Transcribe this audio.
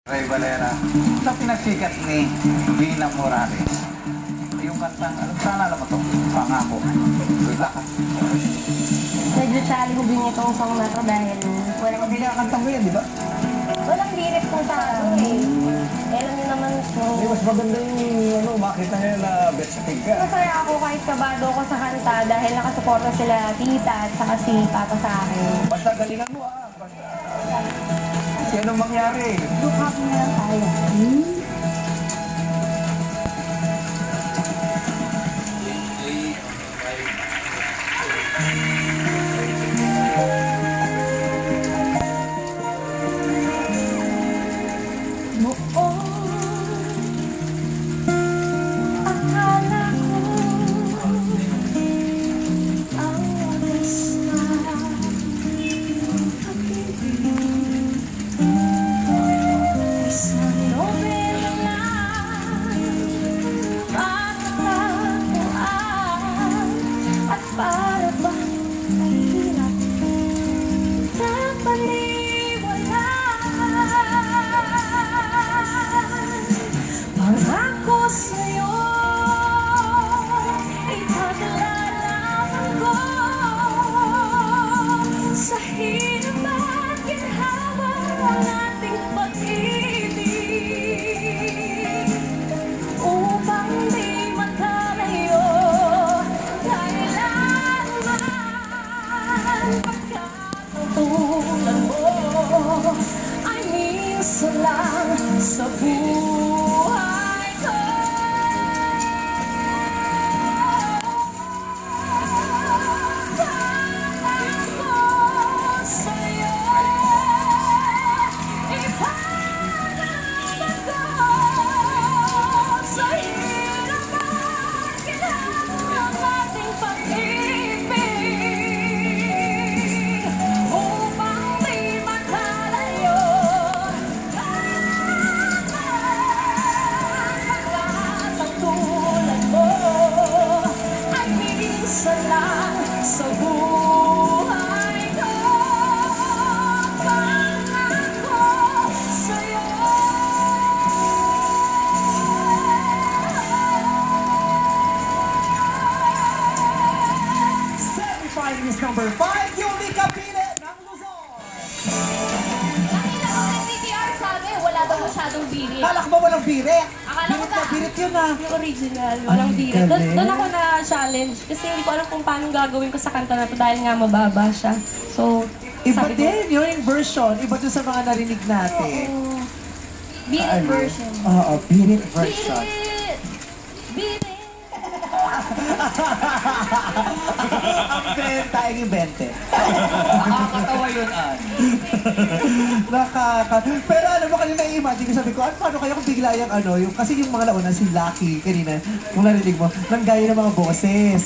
Ray Valera na pinagsikat ni Gina Morales. Yung kantang, sana alam mo ito, Pangako. Good luck. Medyo challenging itong song na to dahil walang Kinakantang mo yan, di ba? walang lyrics kung paano eh. Alam niyo naman po. Mas maganda yung makita nila na bet sa tigka. Masaya ako kahit kabado ko sa kanta dahil nakasuporta sila tita at saka si papa sa akin. Basta galingan mo basta. Kasi anong mangyari? Look happy na lang tayo. Para bang mahirap na paniwalaan. Pangako sa'yo, ipaglalarawan ko sa hirap at ginhawa ang ating pag-ibig upang di magkalayo. Pagkakatulan mo ay minsan lang sa buhay ko. Pangako sa'yo, ipaglalarawan ko sa hirap at ginhawa ang ating pag-ibig. Sa buhay ko, pangako sa'yo. Semi-finalist number 5, Yuli Capile ng Luzon. Nakita ko sa CTR sabi, wala daw masyadong birit. Kala ko ba walang birit? Akala ko Birit na ba? birit yun ah. Yung original, walang birit. galing. Doon ako na-challenge kasi hindi ko alam kung paano gagawin ko sa kanta na to dahil nga mababa siya. So, Iba sabi ko, din yung version, iba dun sa mga narinig natin. birit version. Oo, birit version. Birit! Birit! Ang 30 ay yung 20. Nakakatawa yun, Pero ano mo kanina i-imagine ko, sabi ko, paano kaya kung bigla yung kasi yung mga nauna si Lucky kanina, kung narinig mo, nang gaya ng mga boses.